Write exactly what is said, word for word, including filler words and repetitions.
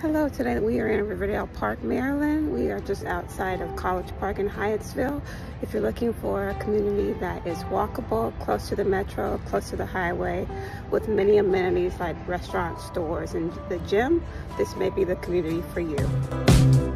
Hello, today we are in Riverdale Park, Maryland. We are just outside of College Park in Hyattsville. If you're looking for a community that is walkable, close to the metro, close to the highway, with many amenities like restaurants, stores, and the gym, this may be the community for you.